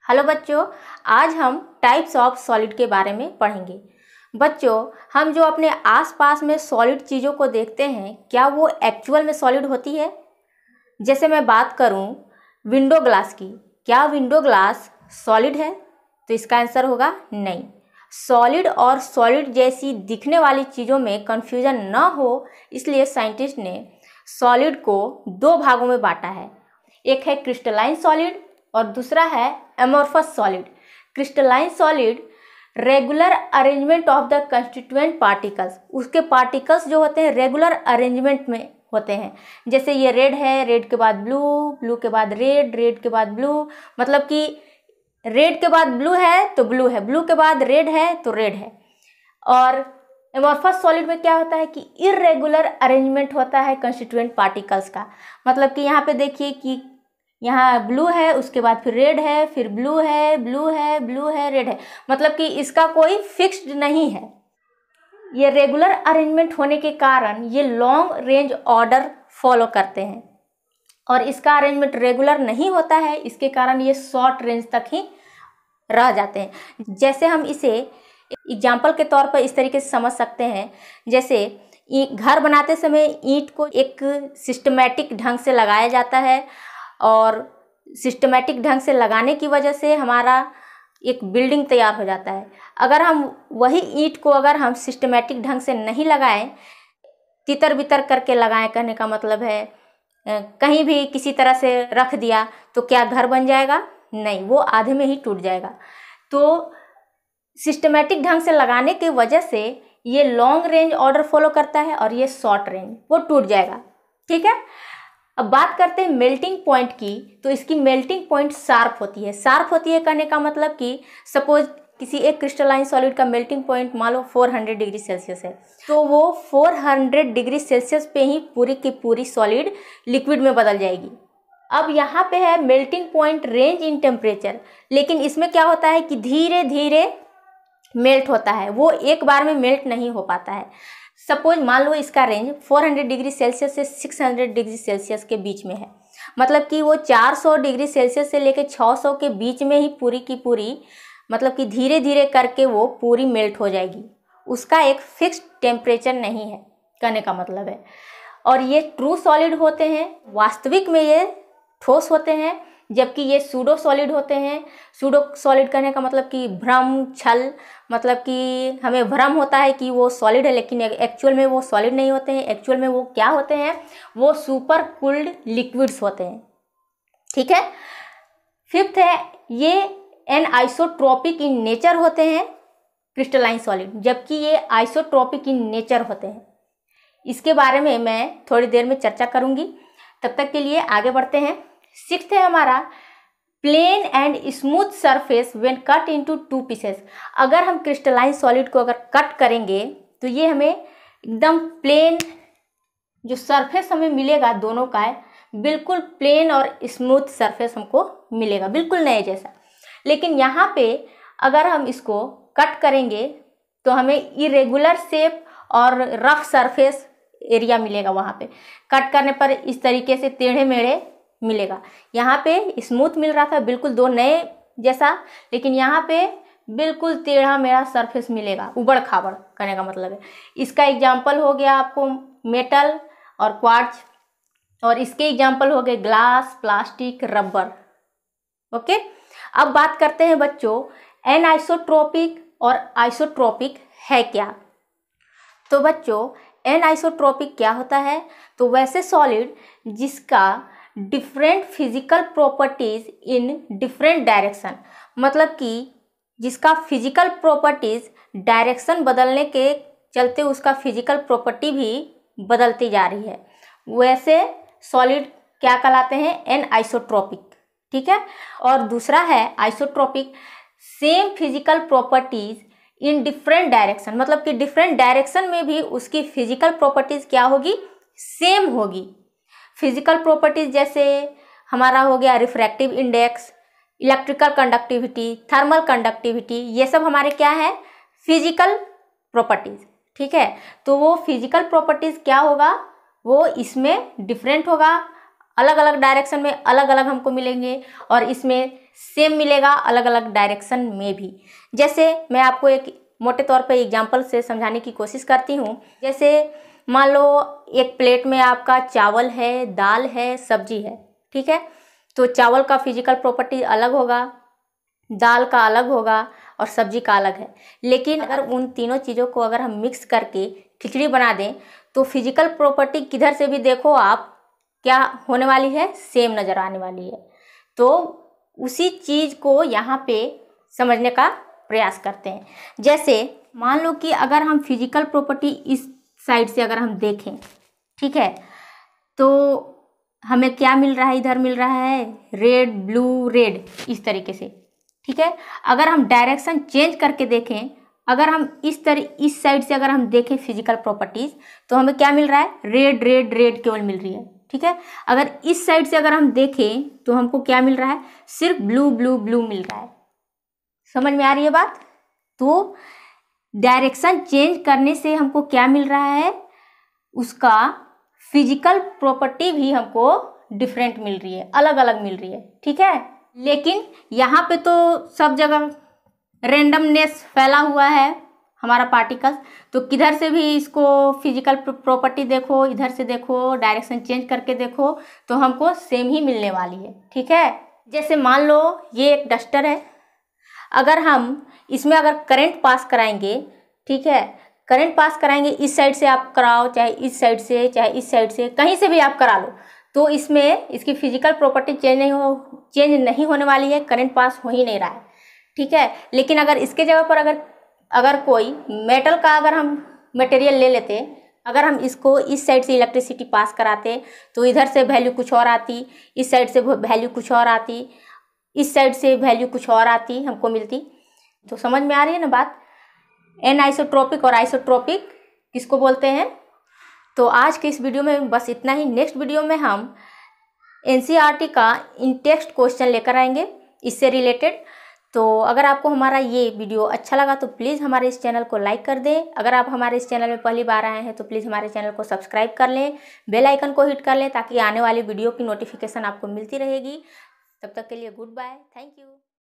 Hello बच्चों, आज हम टाइप्स ऑफ सॉलिड के बारे में पढ़ेंगे। बच्चों, हम जो अपने आसपास में सॉलिड चीज़ों को देखते हैं, क्या वो एक्चुअल में सॉलिड होती है? जैसे मैं बात करूं विंडो ग्लास की, क्या विंडो ग्लास सॉलिड है? तो इसका आंसर होगा नहीं। सॉलिड और सॉलिड जैसी दिखने वाली चीज़ों में कन्फ्यूजन न हो, इसलिए साइंटिस्ट ने सॉलिड को दो भागों में बांटा है। एक है क्रिस्टलाइन सॉलिड और दूसरा है amorphous solid. Crystalline solid regular arrangement of the constituent particles, उसके पार्टिकल्स जो होते हैं रेगुलर अरेंजमेंट में होते हैं। जैसे ये रेड है, रेड के बाद ब्लू, ब्लू के बाद रेड, रेड के बाद ब्लू, मतलब कि रेड के बाद ब्लू है तो ब्लू है, ब्लू के बाद रेड है तो रेड है। और amorphous सॉलिड में क्या होता है कि इरेगुलर अरेंजमेंट होता है कंस्टिट्यूएंट पार्टिकल्स का। मतलब कि यहाँ पे देखिए कि यहाँ ब्लू है, उसके बाद फिर रेड है, फिर ब्लू है, ब्लू है, ब्लू है, रेड है, मतलब कि इसका कोई फिक्स्ड नहीं है। ये रेगुलर अरेंजमेंट होने के कारण ये लॉन्ग रेंज ऑर्डर फॉलो करते हैं, और इसका अरेंजमेंट रेगुलर नहीं होता है, इसके कारण ये शॉर्ट रेंज तक ही रह जाते हैं। जैसे हम इसे एग्जाम्पल के तौर पर इस तरीके से समझ सकते हैं, जैसे घर बनाते समय ईंट को एक सिस्टमैटिक ढंग से लगाया जाता है, और सिस्टमैटिक ढंग से लगाने की वजह से हमारा एक बिल्डिंग तैयार हो जाता है। अगर हम वही ईंट को अगर हम सिस्टमैटिक ढंग से नहीं लगाएं, तितर बितर करके लगाएं, कहने का मतलब है कहीं भी किसी तरह से रख दिया, तो क्या घर बन जाएगा? नहीं, वो आधे में ही टूट जाएगा। तो सिस्टमैटिक ढंग से लगाने की वजह से ये लॉन्ग रेंज ऑर्डर फॉलो करता है, और ये शॉर्ट रेंज वो टूट जाएगा। ठीक है, अब बात करते हैं मेल्टिंग पॉइंट की। तो इसकी मेल्टिंग पॉइंट शार्प होती है। शार्प होती है कहने का मतलब कि सपोज किसी एक क्रिस्टलाइन सॉलिड का मेल्टिंग पॉइंट मान लो 400 डिग्री सेल्सियस है, तो वो 400 डिग्री सेल्सियस पे ही पूरी की पूरी सॉलिड लिक्विड में बदल जाएगी। अब यहाँ पे है melting point range in temperature, लेकिन इसमें क्या होता है कि धीरे धीरे मेल्ट होता है, वो एक बार में मेल्ट नहीं हो पाता है। सपोज मान लो इसका रेंज 400 डिग्री सेल्सियस से 600 डिग्री सेल्सियस के बीच में है, मतलब कि वो 400 डिग्री सेल्सियस से लेकर 600 के बीच में ही पूरी की पूरी, मतलब कि धीरे धीरे करके वो पूरी मेल्ट हो जाएगी। उसका एक फिक्स्ड टेम्परेचर नहीं है, कहने का मतलब है। और ये ट्रू सॉलिड होते हैं, वास्तविक में ये ठोस होते हैं, जबकि ये सूडो सॉलिड होते हैं। सूडो सॉलिड कहने का मतलब कि भ्रम, छल, मतलब कि हमें भ्रम होता है कि वो सॉलिड है, लेकिन एक्चुअल में वो सॉलिड नहीं होते हैं। एक्चुअल में वो क्या होते हैं? वो सुपर कूल्ड लिक्विड्स होते हैं। ठीक है, फिफ्थ है ये एनआइसोट्रोपिक इन नेचर होते हैं क्रिस्टलाइन सॉलिड, जबकि ये आइसोट्रोपिक इन नेचर होते हैं। इसके बारे में मैं थोड़ी देर में चर्चा करूंगी, तब तक के लिए आगे बढ़ते हैं। सिक्स्थ है हमारा plane and smooth surface when cut into two pieces. अगर हम क्रिस्टलाइन सॉलिड को अगर कट करेंगे तो ये हमें एकदम प्लेन जो सरफेस हमें मिलेगा, दोनों का है बिल्कुल प्लेन और स्मूथ सरफेस हमको मिलेगा, बिल्कुल नए जैसा। लेकिन यहाँ पे अगर हम इसको कट करेंगे तो हमें इरेगुलर शेप और रफ सरफेस एरिया मिलेगा। वहाँ पे कट करने पर इस तरीके से टेढ़े मेढ़े मिलेगा। यहाँ पे स्मूथ मिल रहा था, बिल्कुल दो नए जैसा, लेकिन यहाँ पे बिल्कुल टेढ़ा मेढ़ा सरफेस मिलेगा, उबड़ खाबड़, कहने का मतलब है। इसका एग्जाम्पल हो गया आपको मेटल और क्वार्ट्ज, और इसके एग्जाम्पल हो गए ग्लास, प्लास्टिक, रबर। ओके, अब बात करते हैं बच्चों एनआइसोट्रोपिक और आइसोट्रोपिक है क्या। तो बच्चों एनआइसोट्रोपिक क्या होता है? तो वैसे सॉलिड जिसका different physical properties in different direction, मतलब कि जिसका फिजिकल प्रॉपर्टीज डायरेक्शन बदलने के चलते उसका फिजिकल प्रॉपर्टी भी बदलती जा रही है, वैसे सॉलिड क्या कहलाते हैं? एनआइसोट्रोपिक। ठीक है, और दूसरा है isotropic, same physical properties in different direction, मतलब कि डिफरेंट डायरेक्शन में भी उसकी फिजिकल प्रॉपर्टीज क्या होगी? सेम होगी। फिजिकल प्रॉपर्टीज जैसे हमारा हो गया refractive index, electrical conductivity, thermal conductivity, ये सब हमारे क्या है? Physical properties. ठीक है, तो वो फिजिकल प्रॉपर्टीज क्या होगा? वो इसमें डिफरेंट होगा, अलग अलग डायरेक्शन में अलग अलग हमको मिलेंगे, और इसमें सेम मिलेगा अलग अलग डायरेक्शन में भी। जैसे मैं आपको एक मोटे तौर पे एग्जांपल से समझाने की कोशिश करती हूँ। जैसे मान लो एक प्लेट में आपका चावल है, दाल है, सब्जी है, ठीक है। तो चावल का फिजिकल प्रॉपर्टी अलग होगा, दाल का अलग होगा और सब्जी का अलग है। लेकिन अगर उन तीनों चीज़ों को अगर हम मिक्स करके खिचड़ी बना दें तो फिजिकल प्रॉपर्टी किधर से भी देखो आप क्या होने वाली है, सेम नज़र आने वाली है। तो उसी चीज़ को यहाँ पे समझने का प्रयास करते हैं। जैसे मान लो कि अगर हम फिजिकल प्रॉपर्टी इस साइड से अगर हम देखें, ठीक है, तो हमें क्या मिल रहा है, इधर मिल रहा है रेड ब्लू रेड, इस तरीके से, ठीक है। अगर हम डायरेक्शन चेंज करके देखें, अगर हम इस साइड से अगर हम देखें फिजिकल प्रॉपर्टीज, तो हमें क्या मिल रहा है, रेड रेड रेड केवल मिल रही है, ठीक है। अगर इस साइड से अगर हम देखें तो हमको क्या मिल रहा है, सिर्फ ब्लू ब्लू ब्लू मिल रहा है। समझ में आ रही है बात? तो डायरेक्शन चेंज करने से हमको क्या मिल रहा है, उसका फिजिकल प्रॉपर्टी भी हमको डिफरेंट मिल रही है, अलग अलग मिल रही है, ठीक है। लेकिन यहाँ पे तो सब जगह रेंडमनेस फैला हुआ है हमारा पार्टिकल्स, तो किधर से भी इसको फिजिकल प्रॉपर्टी देखो, इधर से देखो, डायरेक्शन चेंज करके देखो, तो हमको सेम ही मिलने वाली है, ठीक है। जैसे मान लो ये एक डस्टर है, अगर हम इसमें अगर करंट पास कराएंगे, ठीक है, करंट पास कराएंगे, इस साइड से आप कराओ, चाहे इस साइड से, चाहे इस साइड से, कहीं से भी आप करा लो, तो इसमें इसकी फिजिकल प्रॉपर्टी चेंज नहीं होने वाली है, करंट पास हो ही नहीं रहा है, ठीक है। लेकिन अगर इसके जगह पर अगर कोई मेटल का अगर हम मटेरियल ले लेते, अगर हम इसको इस साइड से इलेक्ट्रिसिटी पास कराते, तो इधर से वैल्यू कुछ और आती, इस साइड से वैल्यू कुछ और आती, इस साइड से वैल्यू कुछ और आती, हमको मिलती। तो समझ में आ रही है ना बात? एनआइसोट्रोपिक और आइसोट्रोपिक किसको बोलते हैं? तो आज के इस वीडियो में बस इतना ही। नेक्स्ट वीडियो में हम एनसीईआरटी का इन टेक्स्ट क्वेश्चन लेकर आएंगे इससे रिलेटेड। तो अगर आपको हमारा ये वीडियो अच्छा लगा तो प्लीज़ हमारे इस चैनल को लाइक कर दें। अगर आप हमारे इस चैनल में पहली बार आए हैं तो प्लीज़ हमारे चैनल को सब्सक्राइब कर लें, बेल आइकन को हिट कर लें, ताकि आने वाली वीडियो की नोटिफिकेशन आपको मिलती रहेगी। तब तक के लिए गुड बाय, थैंक यू।